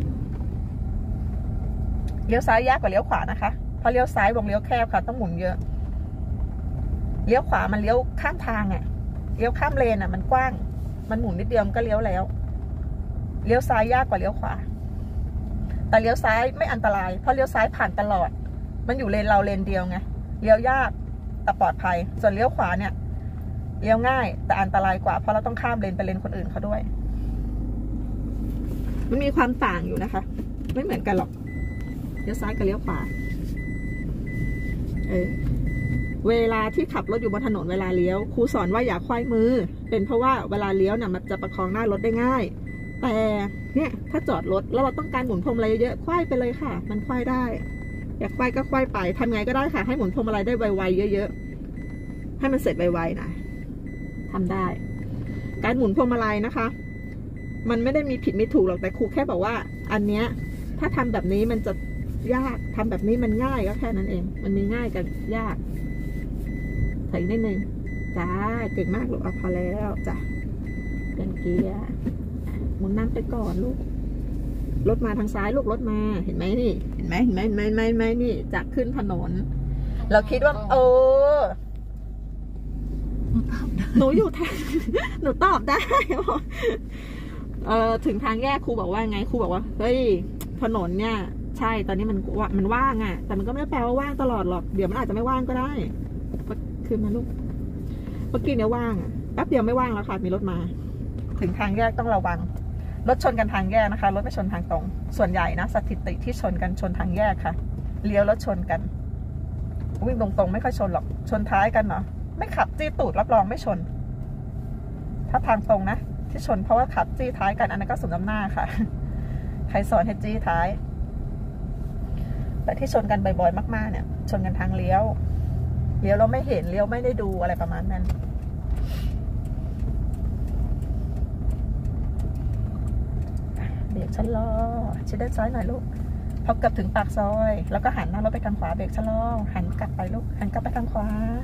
เลี้ยวซ้ายยากกว่าเลี้ยวขวานะคะเพราะเลี้ยวซ้ายวงเลี้ยวแคบค่ะต้องหมุนเยอะเลี้ยวขวามันเลี้ยวข้ามทางเลี้ยวข้ามเลนมันกว้างมันหมุนนิดเดียวมันก็เลี้ยวแล้วเลี้ยวซ้ายยากกว่าเลี้ยวขวาแต่เลี้ยวซ้ายไม่อันตรายเพราะเลี้ยวซ้ายผ่านตลอดมันอยู่เลนเราเลนเดียวไงเลี้ยวยากแต่ปลอดภัยส่วนเลี้ยวขวาเนี่ยเลี้ยวง่ายแต่อันตรายกว่าเพราะเราต้องข้ามเลนไปเลนคนอื่นเขาด้วยมันมีความต่างอยู่นะคะไม่เหมือนกันหรอกเลี้ยวซ้ายกับเลี้ยวขวาเวลาที่ขับรถอยู่บนถนนเวลาเลี้ยวครูสอนว่าอย่าควายมือเป็นเพราะว่าเวลาเลี้ยวเนี่ยมันจะประคองหน้ารถได้ง่ายแต่เนี่ยถ้าจอดรถแล้วเราต้องการหมุนพวงมาลัยเยอะควายไปเลยค่ะมันควายได้อยากควายก็ควายไปทำไงก็ได้ค่ะให้หมุนพวงมาลัยได้ไวๆเยอะๆให้มันเสร็จไวๆนะทำได้การหมุนพวงมาลัยนะคะมันไม่ได้มีผิดไม่ถูกหรอกแต่ครูแค่บอกว่าอันเนี้ยถ้าทำแบบนี้มันจะยากทำแบบนี้มันง่ายก็แค่นั้นเองมันมีง่ายกับยากใส่นิดนึงจ้าเก่งมากลูกเอาพอแล้วจ้ะเป็นเกียร์หมุนนั่งไปก่อนลูกรถมาทางซ้ายลูกรถมาเห็นไหมนี่เห็นไหมนี่จากขึ้นถนนเราคิดว่าหนูอยู่ทางหนูตอบได้ถึงทางแยกครูบอกว่าไงครูบอกว่าเฮ้ยถนนเนี่ยใช่ตอนนี้มันว่างอ่ะแต่มันก็ไม่ได้แปลว่าว่างตลอดหรอกเดี๋ยวมันอาจจะไม่ว่างก็ได้ขึ้นมาลูกเมื่อกี้เนี่ยว่างแป๊บเดียวไม่ว่างแล้วค่ะมีรถมาถึงทางแยกต้องระวังรถชนกันทางแยกนะคะรถไม่ชนทางตรงส่วนใหญ่นะสถิติที่ชนกันชนทางแยกค่ะเลี้ยวรถชนกันวิ่งตรงๆไม่ค่อยชนหรอกชนท้ายกันเนาะไม่ขับจี้ตูดรับรองไม่ชนถ้าทางตรงนะที่ชนเพราะว่าขับจี้ท้ายกันอันนั้นก็สมน้ำหน้าค่ะใครสอนให้จี้ท้ายแต่ที่ชนกันบ่อยๆมากๆเนี่ยชนกันทางเลี้ยวเราไม่เห็นเลี้ยวไม่ได้ดูอะไรประมาณนั้นเบรกชะลอชิดด้านซ้ายหน่อยลูกพอเกือบถึงปากซอยแล้วก็หันหน้ารถไปทางขวาเบรกชะลอหันกลับไปลูกหันกลับไปทางขวา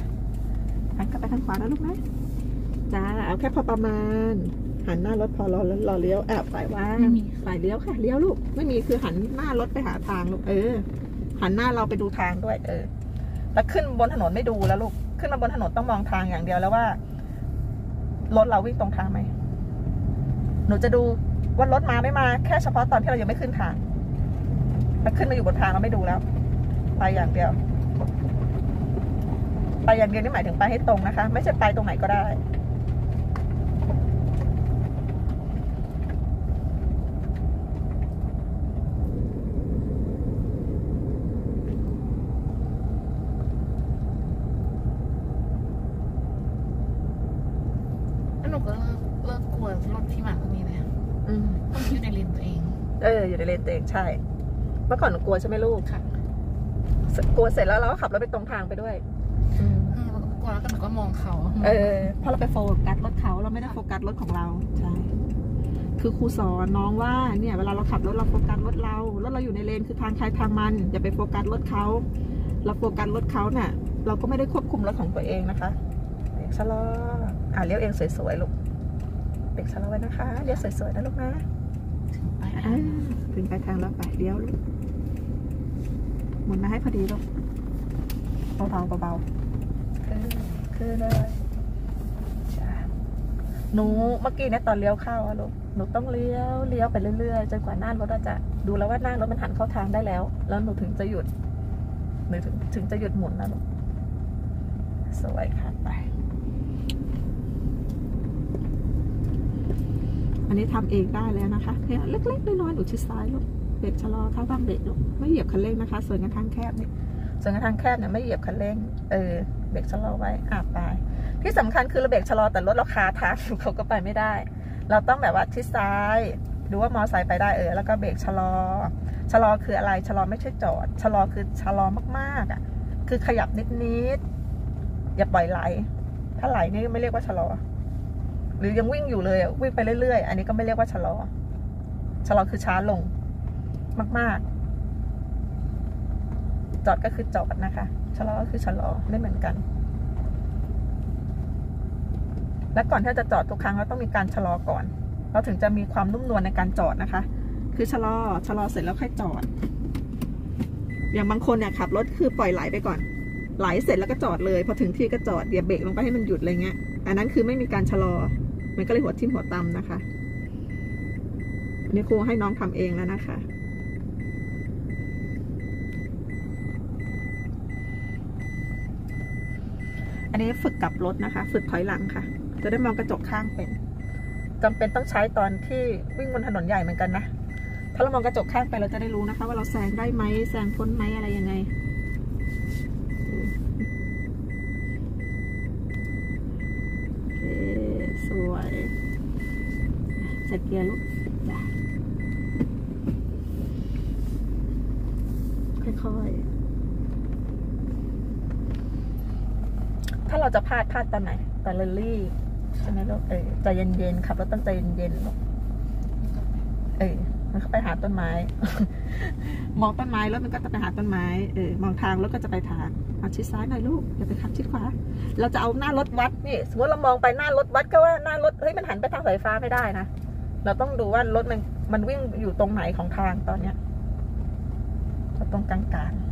นะลูกนะจ้าเอาแค่พอประมาณหันหน้ารถพอรอเลี้ยวฝ่ายว่างฝ่ายเลี้ยวค่ะเลี้ยวลูกไม่มีคือหันหน้ารถไปหาทางลูกหันหน้าเราไปดูทางด้วยแล้วขึ้นบนถนนไม่ดูแล้วลูกขึ้นมาบนถนนต้องมองทางอย่างเดียวแล้วว่ารถเราวิ่งตรงทางไหมหนูจะดูว่ารถมาไม่มาแค่เฉพาะตอนที่เรายังไม่ขึ้นทางแล้วขึ้นมาอยู่บนทางเราไม่ดูแล้วไปอย่างเดียวนี่หมายถึงไปให้ตรงนะคะไม่ใช่ไปตรงไหนก็ได้เลิกกลัวรถที่มาตรงนี้เลยต้องอยู่ในเลนตัวเองอยู่ในเลนตัวเองใช่เมื่อก่อนหนูกลัวใช่ไหมลูกค่ะกลัวเสร็จแล้วเราก็ขับรถไปตรงทางไปด้วยกลัวแล้วก็หนูก็มองเขาเพราะเราไปโฟกัสรถเขาเราไม่ได้โฟกัสรถของเราใช่คือครูสอนน้องว่าเนี่ยเวลาเราขับรถเราโฟกัสรถเราอยู่ในเลนคือทางใครทางมันอย่าไปโฟกัสรถเขาเราโฟกัสรถเขาเนี่ยเราก็ไม่ได้ควบคุมรถของตัวเองนะคะเบรกชะลอเลี้ยวเองสวยๆลูกเบรกชะลอไว้นะคะเลี้ยวสวยๆนะลูกนะถึงไปทางแล้วไปเลี้ยวลูกหมุนมาให้พอดีลูกเบาคือเลยหนูเมื่อกี้เนี่ยตอนเลี้ยวเข้าอะลูกหนูต้องเลี้ยวไปเรื่อยๆจนกว่าหน้ารถจะดูแล้วว่าหน้ารถมันหันเข้าทางได้แล้วหนูถึงจะหยุดถึงจะหยุดหมุนนะลูกสวยค่ะไปอันนี้ทำเองได้แล้วนะคะเนี่ยเล็กๆน้อยๆหนูชิดซ้ายลูกเบรกชะลอเท้าบ้างเบรกลูกไม่เหยียบคันเร่งนะคะส่วนกระทั่งแคบเนี่ยไม่เหยียบคันเร่งเบรกชะลอไว้ไปที่สำคัญคือเราเบรกชะลอแต่รถเราคาทางเขาก็ไปไม่ได้เราต้องแบบว่าชิดซ้ายดูว่ามอไซค์ไปได้แล้วก็เบรกชะลอคืออะไรชะลอไม่ใช่จอดชะลอคือชะลอมากๆคือขยับนิดอย่าปล่อยไหลถ้าไหลนี่ไม่เรียกว่าชะลอหรือยังวิ่งอยู่เลยวิ่งไปเรื่อยๆอันนี้ก็ไม่เรียกว่าชะลอคือช้าลงมากๆจอดก็คือจอดนะคะชะลอก็คือชะลอไม่เหมือนกันและก่อนที่จะจอดทุกครั้งเราต้องมีการชะลอก่อนเราถึงจะมีความนุ่มนวลในการจอดนะคะคือชะลอเสร็จแล้วค่อยจอดอย่างบางคนเนี่ยขับรถคือปล่อยไหลไปก่อนไหลเสร็จแล้วก็จอดเลยพอถึงที่ก็จอดเดี๋ยวเบรกลงไปให้มันหยุดอะไรเงี้ยอันนั้นคือไม่มีการชะลอมันก็เลยหัวทิ่มหัวตำนะคะอันนี้ครูให้น้องทำเองแล้วนะคะอันนี้ฝึกกลับรถนะคะฝึกถอยหลังค่ะจะได้มองกระจกข้างเป็นจำเป็นต้องใช้ตอนที่วิ่งบนถนนใหญ่เหมือนกันนะถ้าเรามองกระจกข้างไปเราจะได้รู้นะคะว่าเราแซงได้ไหมแซงพ้นไหมอะไรยังไงโอเคสวยใส่เกียร์ลูกค่อยๆถ้าเราจะพลาดตอนไหนตอนเรลลี่ใช่ไหมลูกใจเย็นๆขับรถต้องใจเย็นๆลูกมันเข้าไปหาต้นไม้ มองต้นไม้รถมันก็จะไปหาต้นไม้มองทางรถก็จะไปทางเอาชิดซ้ายหน่อยลูกอย่าไปขับชิดขวาเราจะเอาหน้ารถวัดนี่สมมติเรามองไปหน้ารถวัดก็ว่าหน้ารถมันหันไปทางสายฟ้าไม่ได้นะเราต้องดูว่ารถมันวิ่งอยู่ตรงไหนของทางตอนเนี้ยตรงกลางๆ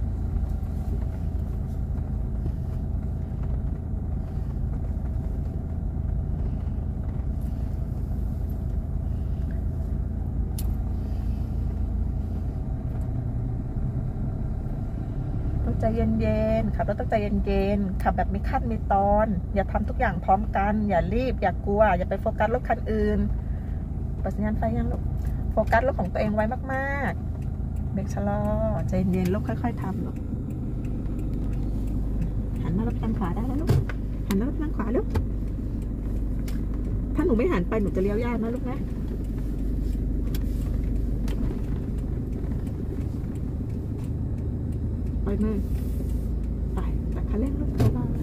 ใจเย็นๆขับรถต้องใจเย็นๆขับแบบมีขั้นมีตอนอย่าทำทุกอย่างพร้อมกันอย่ารีบอย่ากลัวอย่าไปโฟกัสรถคันอื่นเปิดสัญญาณไฟยังลูกโฟกัสรถของตัวเองไว้มากๆเบรกชะลอใจเย็นๆลูกค่อยๆทำลูกหันหน้ารถทางขวาได้แล้วลูกหันหน้ารถทางขวาลูกถ้าหนูไม่หันไปหนูจะเลี้ยวยากนะลูกนะไปเลยไปแต่คันเร่งรถเบาๆ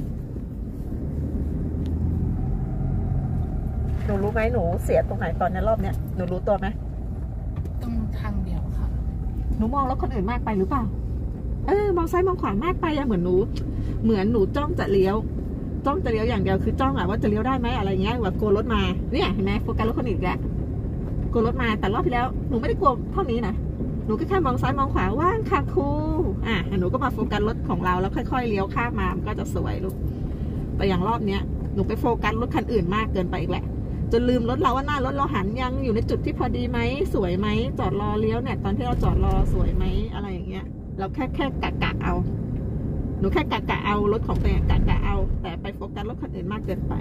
หนูรู้ไหมหนูเสียตรงไหนตอนนี้รอบเนี้ยหนูรู้ตัวไหมตรงทางเดียวค่ะหนูมองรถคนอื่นมากไปหรือเปล่ามองซ้ายมองขวามากไปอะเหมือนหนูจ้องจะเลี้ยวอย่างเดียวคือจ้องอะว่าจะเลี้ยวได้ไหมอะไรเงี้ยแบบกลัวรถมาเนี่ยเห็นไหมโฟกัสรถคนอื่นแกกลัวรถมาแต่รอบที่แล้วหนูไม่ได้กลัวเท่านี้นะหนูก็แค่มองซ้ายมองขวาว่างค่ะครูหนูก็มาโฟกัสรถของเราแล้วค่อยๆเลี้ยวข้ามมามันก็จะสวยลูกแต่อย่างรอบเนี้ยหนูไปโฟกัสรถคันอื่นมากเกินไปอีกแหละจนลืมรถเราว่าหน้ารถเราหันยังอยู่ในจุดที่พอดีไหมสวยไหมจอดรอเลี้ยวเนี่ยตอนที่เราจอดรอสวยไหมอะไรอย่างเงี้ยเราแค่กะเอาหนูแค่กะเอารถของตัวเองกะเอาแต่ไปโฟกัสรถคันอื่นมากเกินไป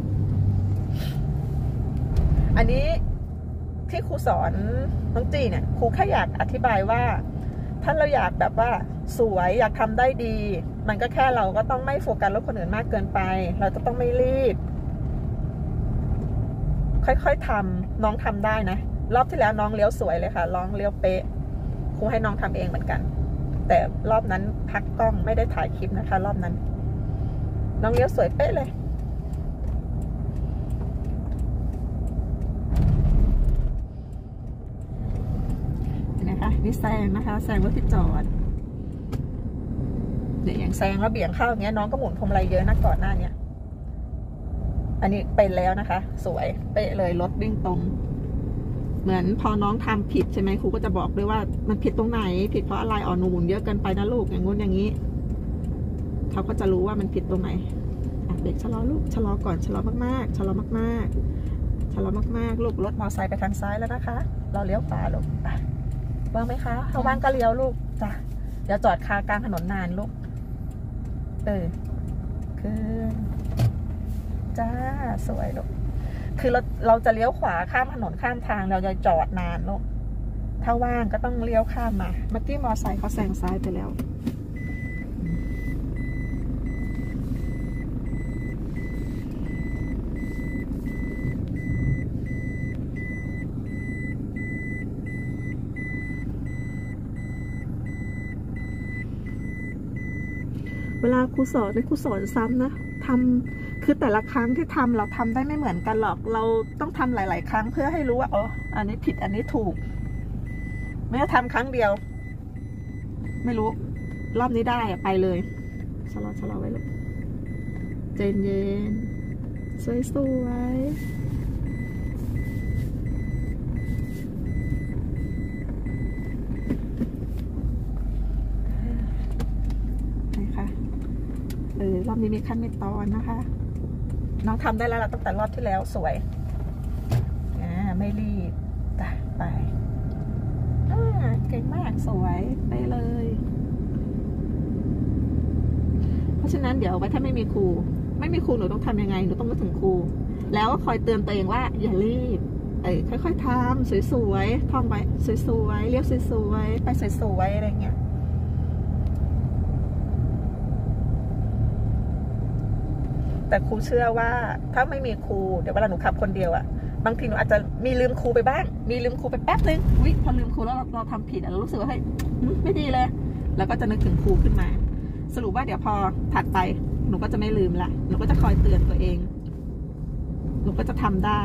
อันนี้ที่ครูสอนน้องจีเนี่ยครูแค่อยากอธิบายว่าถ้าเราอยากแบบว่าสวยอยากทำได้ดีมันก็แค่เราก็ต้องไม่โฟกัสรถคนอื่นมากเกินไปเราจะต้องไม่รีบค่อยๆทำน้องทำได้นะรอบที่แล้วน้องเลี้ยวสวยเลยค่ะน้องเลี้ยวเป๊ะครูให้น้องทำเองเหมือนกันแต่รอบนั้นพักกล้องไม่ได้ถ่ายคลิปนะคะรอบนั้นน้องเลี้ยวสวยเป๊ะเลยนะคะนี่แซงนะคะแซงรถที่จอดเนี่ยอย่างแซงแล้วเบี่ยงเข้าอย่างเงี้ยน้องก็หมุนพวงมาลัยเยอะนะก่อนหน้าเนี้ยอันนี้เป็นแล้วนะคะสวยเป๊ะเลยรถวิ่งตรงเหมือนพอน้องทำผิดใช่ไหมครูก็จะบอกด้วยว่ามันผิดตรงไหนผิดเพราะอะไรหนูหมุนเยอะเกินไปนะลูกอย่างงู้นอย่างนี้เขาก็จะรู้ว่ามันผิดตรงไหนเด็กชะลอลูกชะลอก่อนชะลอมากๆชะลอมากๆชะลอมากๆลูกรถมอเตอร์ไซค์ไปทางซ้ายแล้วนะคะเราเลี้ยวขวาลูกว่างไหมคะถ้าว่างก็เลี้ยวลูกจ้ะอย่าจอดคากลางถนนนานลูกขึ้นจ้าสวยลูกคือเราจะเลี้ยวขวาข้ามถนนข้ามทางเราจะจอดนานลูกถ้าว่างก็ต้องเลี้ยวข้ามมาเมื่อกี้มอไซค์เขาแซงซ้ายไปแล้วเวลาครูสอนซ้ำนะทำคือแต่ละครั้งที่ทำเราทำได้ไม่เหมือนกันหรอกเราต้องทำหลายๆครั้งเพื่อให้รู้ว่าอันนี้ผิดอันนี้ถูกไม่ได้ทำครั้งเดียวไม่รู้รอบนี้ได้ไปเลยชะลอไว้ลูกเย็นสวยรอบนี้มีขั้นมีตอนนะคะน้องทำได้แล้วตั้งแต่รอบที่แล้วสวยไม่รีบไปเก่งมากสวยไปเลยเพราะฉะนั้นเดี๋ยวไว้ถ้าไม่มีครูหนูต้องทำยังไงหนูต้องนึกถึงครูแล้วก็คอยเตือนตัวเองว่าอย่ารีบค่อยๆทำสวยๆท่องไปสวยๆเลี้ยวสวยๆไปสวยๆอะไรเงี้ยแต่ครูเชื่อว่าถ้าไม่มีครูเดี๋ยวเวลาหนูขับคนเดียวอะบางทีหนูอาจจะมีลืมครูไปบ้างมีลืมครูไปแป๊บนึงพอลืมครูแล้วเราทำผิดเรารู้สึกว่าเฮ้ยไม่ดีเลยแล้วก็จะนึกถึงครูขึ้นมาสรุปว่าเดี๋ยวพอถัดไปหนูก็จะไม่ลืมละหนูก็จะคอยเตือนตัวเองหนูก็จะทำได้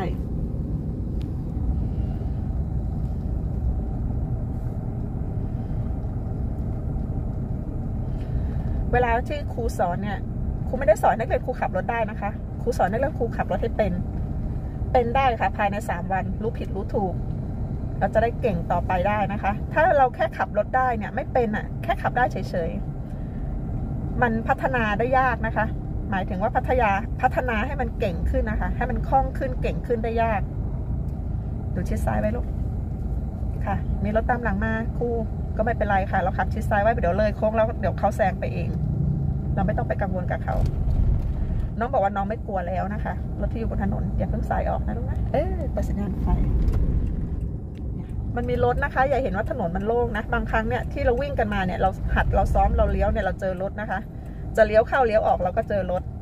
เวลาที่ครูสอนเนี่ยครูไม่ได้สอนนักเรียนครูขับรถได้นะคะครูสอนนักเรียนครูขับรถให้เป็นได้ค่ะภายใน3 วันรู้ผิดรู้ถูกเราจะได้เก่งต่อไปได้นะคะถ้าเราแค่ขับรถได้เนี่ยไม่เป็นแค่ขับได้เฉยๆมันพัฒนาได้ยากนะคะหมายถึงว่าพัฒนาให้มันเก่งขึ้นนะคะให้มันคล่องขึ้นเก่งขึ้นได้ยากดูชิดซ้ายไว้ลูกค่ะมีรถตามหลังมาครูก็ไม่เป็นไรค่ะเราขับชิดซ้ายไว้เดี๋ยวเลยโค้งแล้วเดี๋ยวเขาแซงไปเองเราไม่ต้องไปกังวลกับเขาน้องบอกว่าน้องไม่กลัวแล้วนะคะรถที่อยู่บนถนนอย่าเพิ่งสายออกนะลูกนะเปิดสัญญาณไฟมันมีรถนะคะอย่าเห็นว่าถนนมันโล่งนะบางครั้งเนี่ยที่เราวิ่งกันมาเนี่ยเราซ้อมเราเลี้ยวเนี่ยเราเจอรถนะคะจะเลี้ยวเข้าเลี้ยวออกเราก็เจอรถ